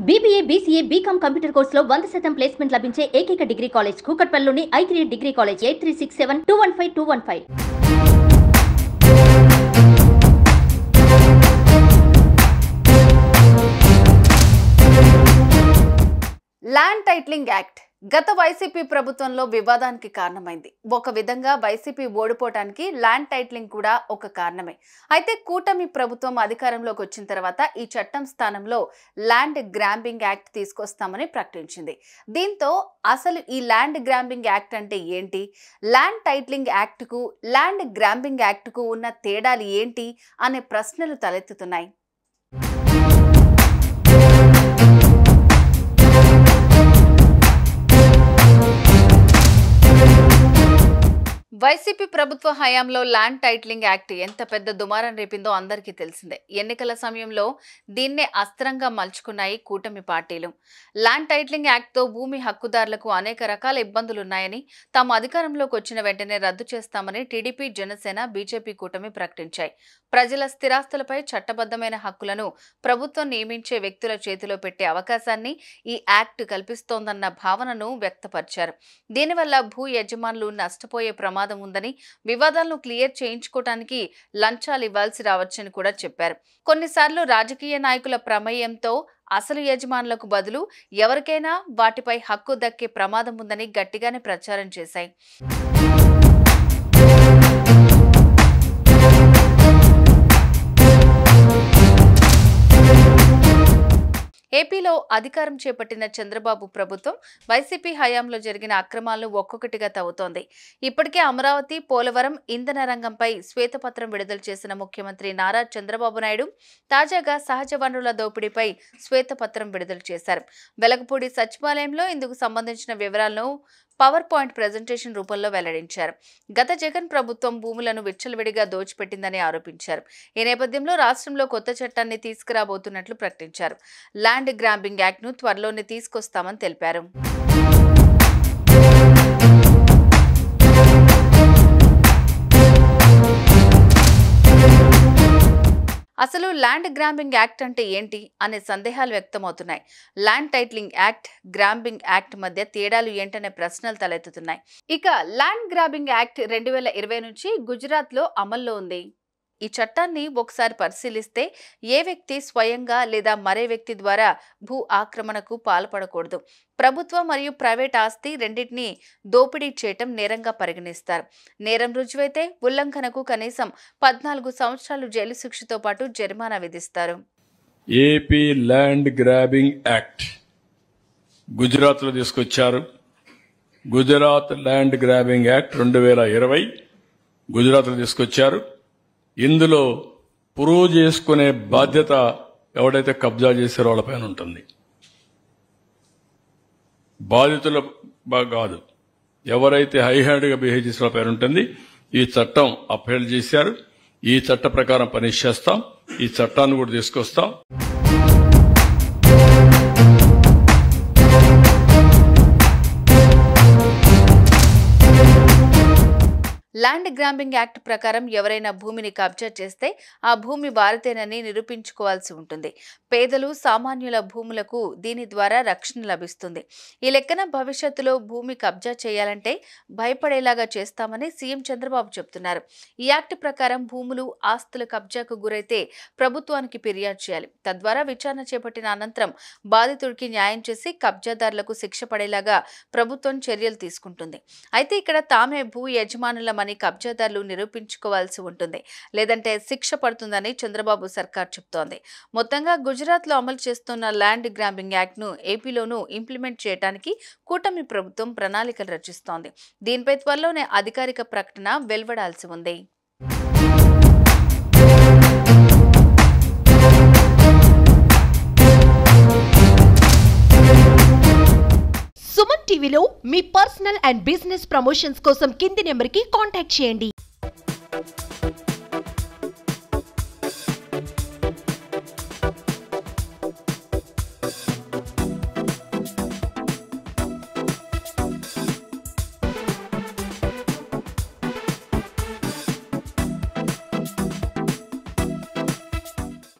BBA, BCA, BCom computer కోర్సులో 100% placement లభించే ఏకైక డిగ్రీ కాలేజ్ కూకట్పల్లిలోని I3 degree college 836125. Land titling act గత వైసీపీ ప్రభుత్వంలో వివాదానికి కారణమైంది. ఒక విధంగా వైసీపీ ఓడిపోవడానికి ల్యాండ్ టైటిలింగ్ కూడా ఒక కారణమే. అయితే కూటమి ప్రభుత్వం అధికారంలోకి వచ్చిన తర్వాత ఈ చట్టం స్థానంలో ల్యాండ్ గ్రాంబింగ్ యాక్ట్ తీసుకొస్తామని ప్రకటించింది. దీంతో అసలు ఈ ల్యాండ్ గ్రాంబింగ్ యాక్ట్ అంటే ఏంటి, ల్యాండ్ టైటిలింగ్ యాక్ట్కు ల్యాండ్ గ్రాంబింగ్ యాక్ట్కు ఉన్న తేడాలు ఏంటి అనే ప్రశ్నలు తలెత్తుతున్నాయి. వైసీపీ ప్రభుత్వ హయాంలో ల్యాండ్ టైటిలింగ్ యాక్ట్ ఎంత పెద్ద దుమారం రేపిందో అందరికీ తెలిసిందే. ఎన్నికల సమయంలో దీన్నే అస్త్రంగా మలుచుకున్నాయి కూటమి పార్టీలు. ల్యాండ్ టైటిలింగ్ యాక్ట్తో భూమి హక్కుదారులకు అనేక రకాల ఇబ్బందులున్నాయని, తాము అధికారంలోకి వచ్చిన వెంటనే రద్దు చేస్తామని టీడీపీ, జనసేన, బీజేపీ కూటమి ప్రకటించాయి. ప్రజల స్థిరాస్తులపై చట్టబద్ధమైన హక్కులను ప్రభుత్వం నియమించే వ్యక్తుల చేతిలో పెట్టే అవకాశాన్ని ఈ యాక్ట్ కల్పిస్తోందన్న భావనను వ్యక్తపరిచారు. దీనివల్ల భూ యజమానులు నష్టపోయే ప్రమాదం ఉందని, వివాదాలను క్లియర్ చేయించుకోవడానికి లంచాలు ఇవ్వాల్సి రావచ్చని కూడా చెప్పారు. కొన్నిసార్లు రాజకీయ నాయకుల ప్రమేయంతో అసలు యజమానులకు బదులు ఎవరికైనా వాటిపై హక్కు దక్కే ప్రమాదం ఉందని గట్టిగానే ప్రచారం చేశాయి. ఏపీలో అధికారం చేపట్టిన చంద్రబాబు ప్రభుత్వం వైసీపీ హయాంలో జరిగిన అక్రమాలను ఒక్కొక్కటిగా తవ్వుతోంది. ఇప్పటికే అమరావతి, పోలవరం, ఇంధన రంగంపై శ్వేతపత్రం విడుదల చేసిన ముఖ్యమంత్రి నారా చంద్రబాబు నాయుడు తాజాగా సహజ వనరుల దోపిడీపై శ్వేతపత్రం విడుదల చేశారు. వెలగపూడి సచివాలయంలో ఇందుకు సంబంధించిన వివరాలను పవర్ పాయింట్ ప్రెజెంటేషన్ రూపంలో వెల్లడించారు. గత జగన్ ప్రభుత్వం భూములను విచ్చలవిడిగా దోచిపెట్టిందని ఆరోపించారు. ఈ నేపథ్యంలో రాష్ట్రంలో కొత్త చట్టాన్ని తీసుకురాబోతున్నట్లు ప్రకటించారు. ల్యాండ్ గ్రాంబింగ్ యాక్ట్ను త్వరలోనే తీసుకొస్తామని తెలిపారు. అసలు ల్యాండ్ గ్రాంబింగ్ యాక్ట్ అంటే ఏంటి అనే సందేహాలు వ్యక్తమవుతున్నాయి. Land titling act, grabbing act మధ్య తేడాలు ఏంటనే ప్రశ్నలు తలెత్తుతున్నాయి. ఇక ల్యాండ్ గ్రాబింగ్ యాక్ట్ 2020 నుంచి గుజరాత్లో అమల్లో ఉంది. ఈ చట్టాన్ని ఒకసారి పరిశీలిస్తే ఏ వ్యక్తి స్వయంగా లేదా మరే వ్యక్తి ద్వారా భూ ఆక్రమణకు పాల్పడకూడదు. ప్రభుత్వ మరియు ప్రైవేట్ ఆస్తి రెండింటినీ దోపిడీ చేయటం నేరంగా పరిగణిస్తారు. నేరం రుజువైతే ఉల్లంఘనకు కనీసం 14 సంవత్సరాలు జైలు శిక్షతో పాటు జరిమానా విధిస్తారు. ఏపీ ల్యాండ్ గ్రాబింగ్ యాక్ట్ గుజరాత్లో తీసుకొచ్చారు. గుజరాత్ ల్యాండ్ గ్రాబింగ్ యాక్ట్ 2020 గుజరాత్లో తీసుకొచ్చారు. ఇందులో ప్రూవ్ చేసుకునే బాధ్యత ఎవడైతే కబ్జా చేశారో వాళ్ళపైన ఉంటుంది. బాధితుల కాదు, ఎవరైతే హై హ్యాండ్గా బిహేవ్ చేసిన వాళ్ళపైన ఉంటుంది. ఈ చట్టం అప్హెల్డ్ చేశారు. ఈ చట్ట ప్రకారం పని చేస్తాం. ఈ చట్టాన్ని కూడా తీసుకొస్తాం. ల్యాండ్ గ్రాంబింగ్ యాక్ట్ ప్రకారం ఎవరైనా భూమిని కబ్జా చేస్తే ఆ భూమి వారిదేనని నిరూపించుకోవాల్సి ఉంటుంది. పేదలు, సామాన్యుల భూములకు దీని ద్వారా రక్షణ లభిస్తుంది. ఈ లెక్కన భవిష్యత్తులో భూమి కబ్జా చేయాలంటే భయపడేలాగా చేస్తామని సీఎం చంద్రబాబు చెబుతున్నారు. ఈ యాక్ట్ ప్రకారం భూములు, ఆస్తుల కబ్జాకు గురైతే ప్రభుత్వానికి ఫిర్యాదు చేయాలి. తద్వారా విచారణ చేపట్టిన అనంతరం బాధితుడికి న్యాయం చేసి కబ్జాదారులకు శిక్ష పడేలాగా ప్రభుత్వం చర్యలు తీసుకుంటుంది. అయితే ఇక్కడ తామే భూ యజమానుల కబ్జాదారులు నిరూపించుకోవాల్సి ఉంటుంది, లేదంటే శిక్ష పడుతుందని చంద్రబాబు సర్కార్ చెబుతోంది. మొత్తంగా గుజరాత్ లో అమలు చేస్తున్న ల్యాండ్ గ్రాంబింగ్ యాక్ట్ ను ఏపీలోనూ ఇంప్లిమెంట్ చేయడానికి కూటమి ప్రభుత్వం ప్రణాళికలు రచిస్తోంది. దీనిపై త్వరలోనే అధికారిక ప్రకటన వెలువడాల్సి ఉంది. సుమన్ టీవీలో మీ పర్సనల్ అండ్ బిజినెస్ ప్రమోషన్స్ కోసం కింది నెంబర్కి కాంటాక్ట్ చేయండి.